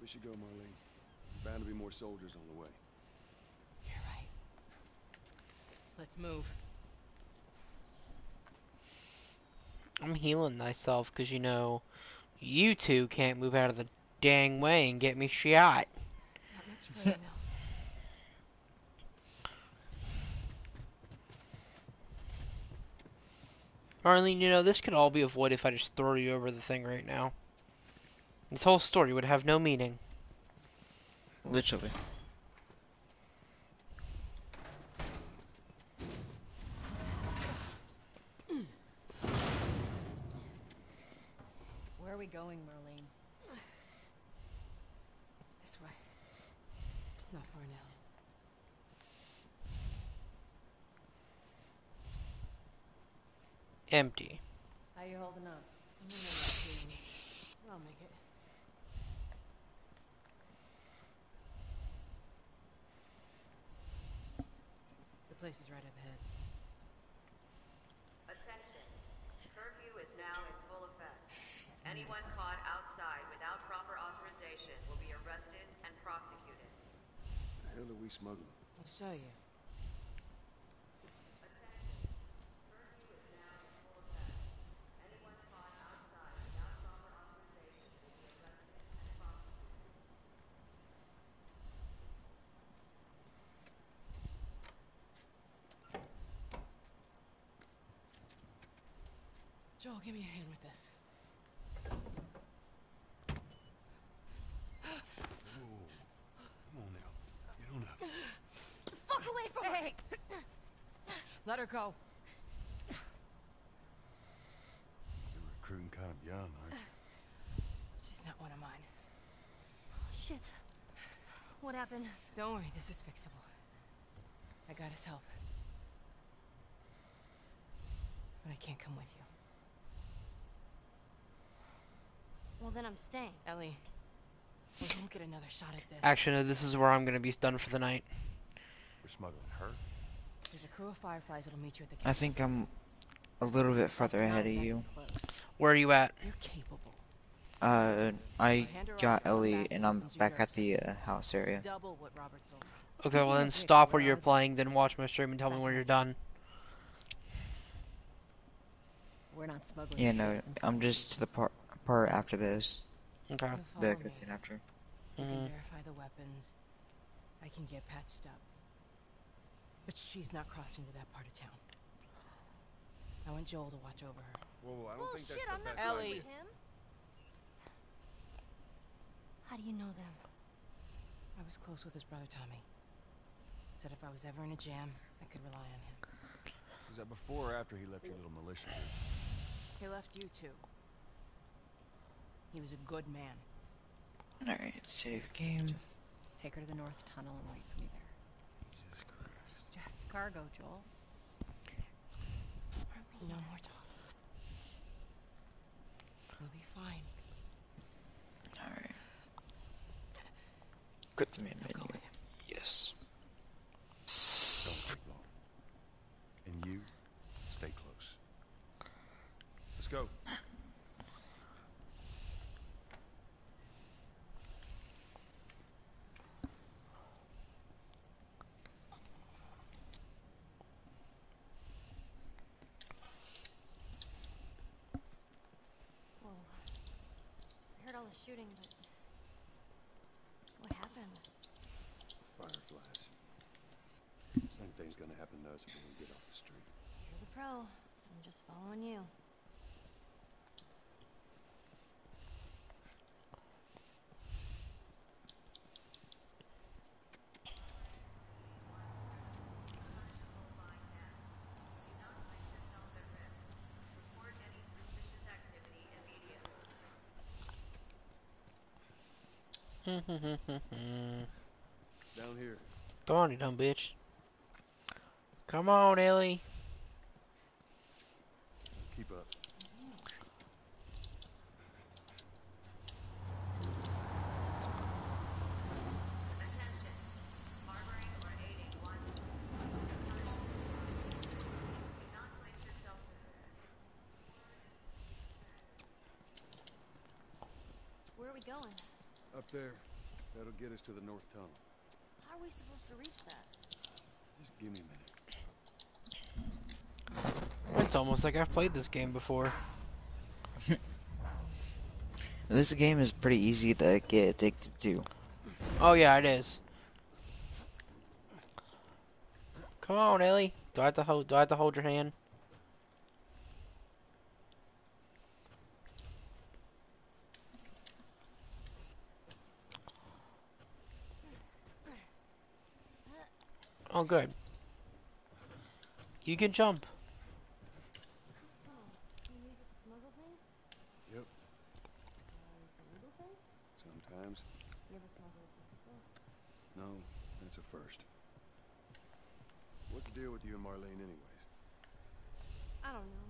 We should go, Marlene. There's bound to be more soldiers on the way. You're right. Let's move. I'm healing myself because, you know, you two can't move out of the dang way and get me shot. Not much further now. Marlene, you know, this could all be avoided if I just throw you over the thing right now. This whole story would have no meaning. Literally. Where are we going, Marlene? This way. It's not far now. Empty. How you holding up? I'll make it. The place is right up ahead. Attention. Curfew is now in full effect. Anyone caught outside without proper authorization will be arrested and prosecuted. The hell are we smuggling? I'll show you. Joel, give me a hand with this. Come on now. Get on up. Fuck away from her! Let her go. You're recruiting kind of young, aren't you? She's not one of mine. Shit. What happened? Don't worry, this is fixable. I got his help. But I can't come with you. Well, then I'm staying. Ellie, we won't get another shot at this. Actually, no, this is where I'm going to be done for the night. We're smuggling her? There's a crew of Fireflies that'll meet you at the I think I'm a little bit further ahead of you. Where are you at? You're capable. I got Ellie and I'm back at the house area. Double what Robert sold. Okay, well then stop where you're playing, then watch my stream and tell me when you're done. We're not smuggling. Yeah, no, I'm just to the part after this. Okay. The cutscene after. I can verify the weapons. I can get patched up. But she's not crossing to that part of town. I want Joel to watch over her. Whoa, I don't think that's Shit, the I'm not best Ellie. idea. him. How do you know them? I was close with his brother Tommy. Said if I was ever in a jam, I could rely on him. Was that before or after he left your little militia group? He left you too. He was a good man. Alright, save game. Just take her to the north tunnel and wait for me there. Jesus Christ. Just cargo, Joel. No more talk. We'll be fine. Alright. Good to me in Go menu. with him. Yes. Don't take long. And you, stay close. Let's go. Whoa. I heard all the shooting, but... What happened? Fireflies. Same thing's gonna happen to us when we get off the street. You're the pro. I'm just following you. Down here. Come on, you dumb bitch. Come on, Ellie. Keep up. Attention. Harboring or aiding one. Do not place yourself. Where are we going? Up there. That'll get us to the north tunnel. How are we supposed to reach that? Just give me a minute. It's almost like I've played this game before. This game is pretty easy to get addicted to. Oh yeah, it is. Come on, Ellie. Do I have to hold your hand? Oh, good. You can jump. Yep. Sometimes. No, that's a first. What's the deal with you and Marlene anyways? I don't know.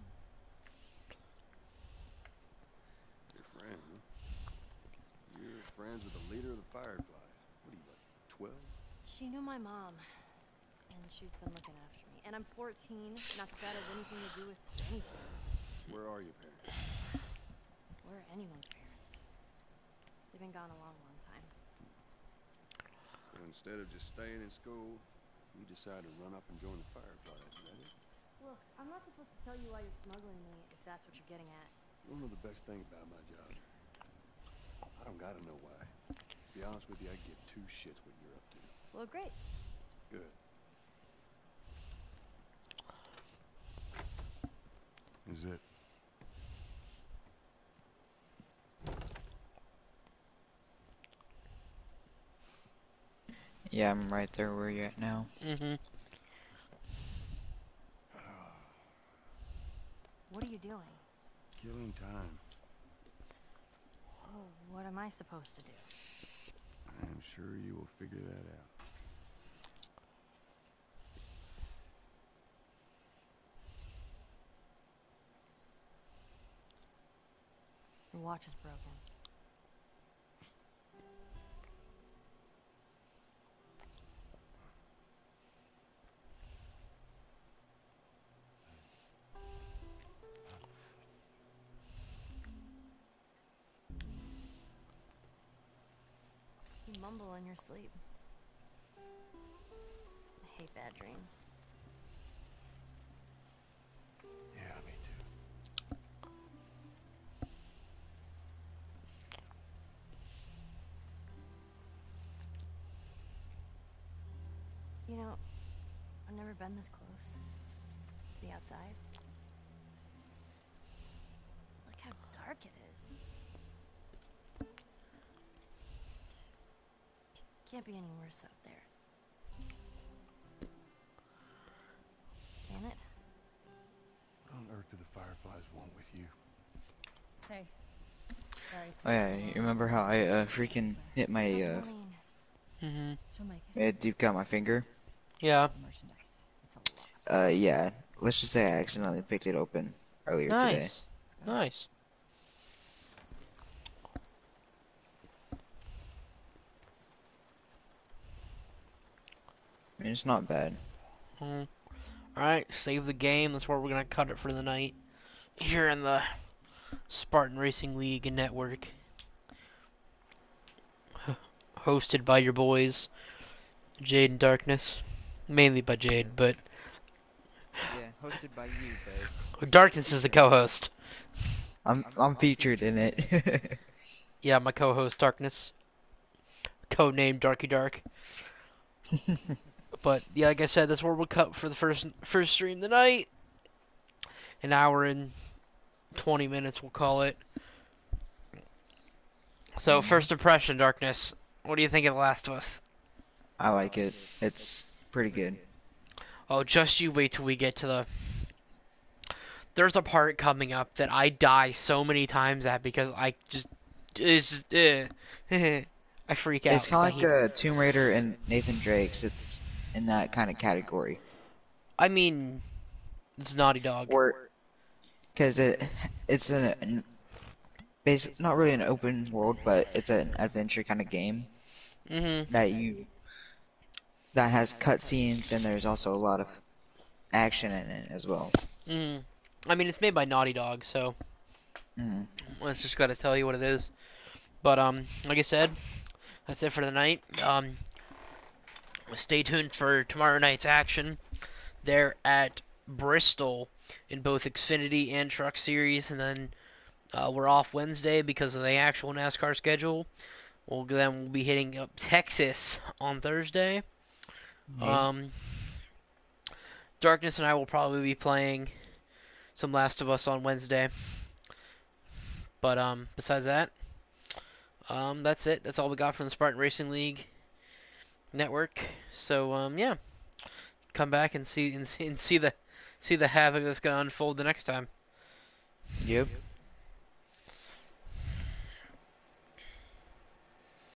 Your friend, huh? You're friends with the leader of the Fireflies. What are you, like, 12? She knew my mom, and she's been looking after me. And I'm 14, not that that has anything to do with anything. Where are your parents? Where are anyone's parents? They've been gone a long, long time. So instead of just staying in school, you decide to run up and join the Fireflies, is that it? Look, I'm not supposed to tell you why you're smuggling me, if that's what you're getting at. You don't know the best thing about my job. I don't gotta know why. To be honest with you, I give two shits what you're up to. Well, great. Good. Is it? Yeah, I'm right there where you're at now. What are you doing? Killing time. Oh, what am I supposed to do? I am sure you will figure that out. Your watch is broken. You mumble in your sleep. I hate bad dreams. Yeah, me too. You know, I've never been this close to the outside. Look how dark it is. Can't be any worse out there. Can it? What on earth do the Fireflies want with you? Hey. Sorry. Oh yeah, you remember how I freaking hit my it deep cut my finger? Yeah. Yeah. Let's just say I accidentally picked it open earlier today. Nice. I mean, it's not bad. Alright, save the game. That's where we're gonna cut it for the night. Here in the Spartan Racing League and Network. Hosted by your boys, Jade and Darkness. Mainly by Jade, but... Yeah, hosted by you, but... Darkness is the co-host. I'm featured in it. Yeah, my co-host, Darkness. Codenamed Darky Dark. But, yeah, like I said, that's where we'll cut for the first stream tonight. An hour and 20 minutes, we'll call it. So, first impression, Darkness. What do you think of The Last of Us? I like it. It's pretty good. Oh, just you wait till we get to the... There's a part coming up that I die so many times at because I just... I freak out. It's kind of like Tomb Raider and Nathan Drake's. It's in that kind of category. I mean, it's Naughty Dog. Because it's not really an open world, but it's an adventure kind of game. That has cutscenes, and there's also a lot of action in it as well. I mean, it's made by Naughty Dog, so let's just gotta tell you what it is. But like I said, that's it for the night. Stay tuned for tomorrow night's action. They're at Bristol in both Xfinity and Truck Series, and then we're off Wednesday because of the actual NASCAR schedule. We'll be hitting up Texas on Thursday. Darkness and I will probably be playing some Last of Us on Wednesday. But besides that, that's it. That's all we got from the Spartan Racing League network. So yeah, come back and see the havoc that's gonna unfold the next time. Yep.